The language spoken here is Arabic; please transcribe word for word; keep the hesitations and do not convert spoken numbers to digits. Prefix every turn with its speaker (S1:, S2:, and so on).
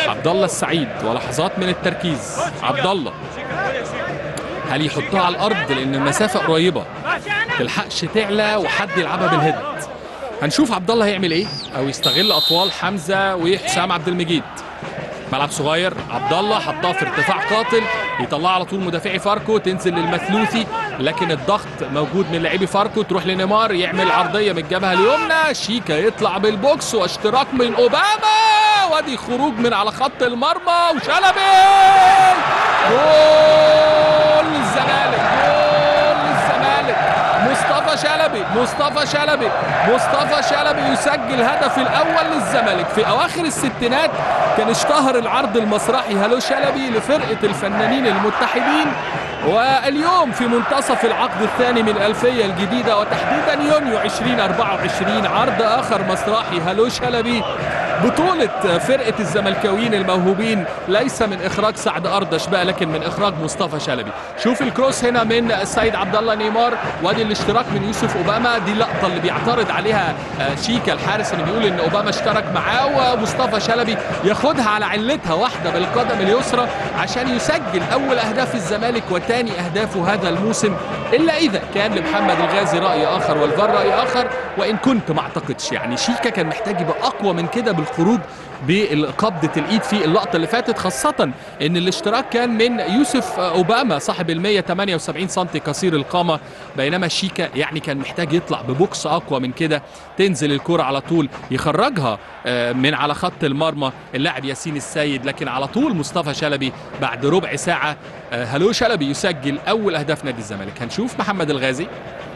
S1: عبد الله السعيد ولحظات من التركيز. عبد الله هل يحطها على الارض لان المسافه قريبه تلحقش تعلى وحد يلعبها بالهيد؟ هنشوف عبد الله هيعمل ايه، او يستغل اطوال حمزه وحسام عبد المجيد. ملعب صغير، عبد الله حطها في ارتفاع قاتل، يطلعها على طول مدافعي فاركو، تنزل للمثلوثي، لكن الضغط موجود من لاعبي فاركو، تروح لنيمار يعمل عرضيه من الجبهه اليمنى، شيكا يطلع بالبوكس واشتراك من اوباما، وادي خروج من على خط المرمى وشلبي جول الزمالك، جول الزمالك. مصطفى شلبي مصطفى شلبي مصطفى شلبي يسجل هدف الاول للزمالك. في اواخر الستينات كان اشتهر العرض المسرحي هالو شلبي لفرقه الفنانين المتحدين، واليوم في منتصف العقد الثاني من الألفية الجديدة وتحديدا يونيو ألفين وأربعة وعشرين عرض آخر مسرحي هالو شلبي بطولة فرقة الزملكاويين الموهوبين، ليس من إخراج سعد أردش بقى لكن من إخراج مصطفى شلبي. شوف الكروس هنا من السيد عبد الله نيمار، وادي الاشتراك من يوسف أوباما، دي اللقطة اللي بيعترض عليها شيكا الحارس اللي بيقول إن أوباما اشترك معاه، ومصطفى شلبي ياخدها على علتها واحدة بالقدم اليسرى عشان يسجل أول أهداف الزمالك وثاني أهدافه هذا الموسم، إلا إذا كان لمحمد الغازي رأي آخر والفار رأي آخر، وإن كنت ما أعتقدش. يعني شيكا كان محتاج يبقى أقوى من كده بالخروج بقبضة الإيد في اللقطة اللي فاتت، خاصة إن الاشتراك كان من يوسف أوباما صاحب ال مئة وثمانية وسبعين سنتي قصير القامة، بينما شيكا يعني كان محتاج يطلع ببوكس أقوى من كده، تنزل الكرة على طول يخرجها من على خط المرمى اللاعب ياسين السيد، لكن على طول مصطفى شلبي بعد ربع ساعة هالو شلبي يسجل أول أهداف نادي الزمالك. هنشوف محمد الغازي.